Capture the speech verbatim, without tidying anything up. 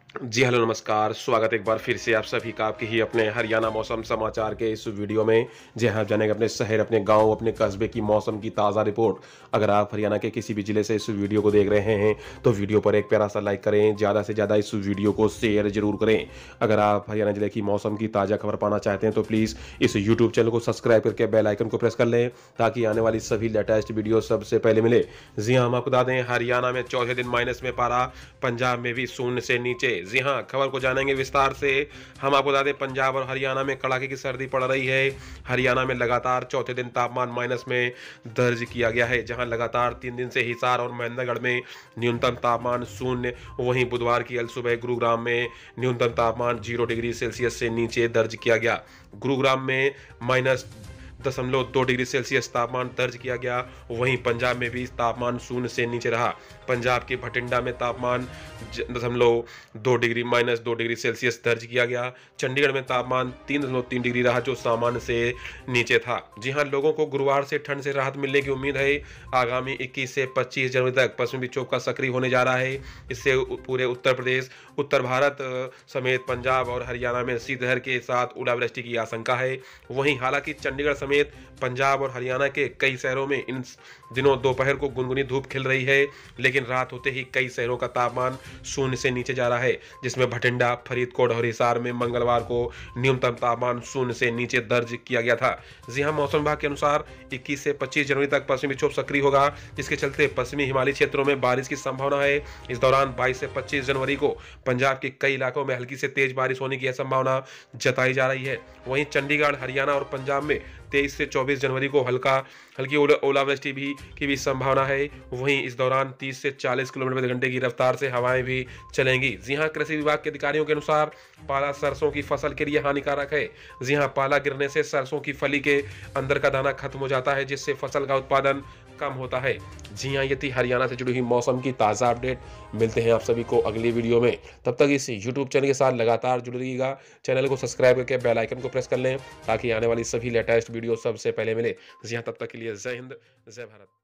जी hello नमस्कार, स्वागत एक बार फिर से आप सभी का आपके ही अपने हरियाणा मौसम समाचार के इस वीडियो में। जी हाँ, आप जानेंगे अपने शहर, अपने गांव, अपने कस्बे की मौसम की ताज़ा रिपोर्ट। अगर आप हरियाणा के किसी भी जिले से इस वीडियो को देख रहे हैं तो वीडियो पर एक प्यारा सा लाइक करें, ज़्यादा से ज़्यादा इस वीडियो को शेयर जरूर करें। अगर आप हरियाणा जिले की मौसम की ताज़ा खबर पाना चाहते हैं तो प्लीज़ इस यूट्यूब चैनल को सब्सक्राइब करके बेल आइकन को प्रेस कर लें ताकि आने वाली सभी लेटेस्ट वीडियो सबसे पहले मिले। जी हाँ, हम आपको बता दें हरियाणा में चौथे दिन माइनस में पारा, पंजाब में भी शून्य से नीचे। जी हाँ, खबर को जानेंगे विस्तार से। हम आपको बता दें पंजाब और हरियाणा में कड़ाके की सर्दी पड़ रही है। हरियाणा में लगातार चौथे दिन तापमान माइनस में दर्ज किया गया है, जहां लगातार तीन दिन से हिसार और महेंद्रगढ़ में न्यूनतम तापमान शून्य। वहीं बुधवार की अल सुबह गुरुग्राम में न्यूनतम तापमान जीरो डिग्री सेल्सियस से नीचे दर्ज किया गया। गुरुग्राम में माइनस दशमलव दो डिग्री सेल्सियस तापमान दर्ज किया गया। वहीं पंजाब में भी तापमान शून्य से नीचे रहा। पंजाब के भटिंडा में तापमान दशमलव दो डिग्री माइनस दो डिग्री सेल्सियस दर्ज किया गया। चंडीगढ़ में तापमान तीन दशमलव तीन डिग्री रहा, जो सामान्य से नीचे था। जी हां, लोगों को गुरुवार से ठंड से राहत मिलने की उम्मीद है। आगामी इक्कीस से पच्चीस जनवरी तक पश्चिमी विक्षोभ का सक्रिय होने जा रहा है। इससे पूरे उत्तर प्रदेश, उत्तर भारत समेत पंजाब और हरियाणा में शीतलहर के साथ ओलावृष्टि की आशंका है। वहीं हालांकि चंडीगढ़ समेत पंजाब और हरियाणा के कई शहरों में इन दिनों दोपहर को गुनगुनी धूप खिल रही है, लेकिन रात होते ही कई शहरों का तापमान शून्य से नीचे जा रहा है, जिसमें भटिंडा, फरीदकोट और हिसार में मंगलवार को न्यूनतम तापमान शून्य से नीचे दर्ज किया गया था। जी हां, मौसम विभाग के अनुसार इक्कीस से पच्चीस जनवरी तक पश्चिमी विक्षोभ सक्रिय होगा, जिसके चलते पश्चिमी हिमालयी क्षेत्रों में बारिश की संभावना है। इस दौरान बाईस से पच्चीस जनवरी को पंजाब के कई इलाकों में हल्की से तेज बारिश होने की संभावना जताई जा रही है। वहीं चंडीगढ़, हरियाणा और पंजाब में तेईस से चौबीस जनवरी को हल्का हल्की ओलावृष्टि भी की भी संभावना है। वहीं इस दौरान तीस से चालीस किलोमीटर प्रति घंटे की रफ्तार से हवाएं भी चलेंगी। जी हां, कृषि विभाग के अधिकारियों के अनुसार पाला सरसों की फसल के लिए हानिकारक है। जी हां, पाला गिरने से सरसों की फली के अंदर का दाना खत्म हो जाता है, जिससे फसल का उत्पादन कम होता है। जी हां, ये थी हरियाणा से जुड़ी हुई मौसम की ताज़ा अपडेट। मिलते हैं आप सभी को अगली वीडियो में। तब तक इस यूट्यूब चैनल के साथ लगातार जुड़े रहिएगा। चैनल को सब्सक्राइब करके बेल आइकन को प्रेस कर लें ताकि आने वाली सभी लेटेस्ट वीडियो सबसे पहले मिले। जी हां, तब तक के लिए जय हिंद, जय भारत।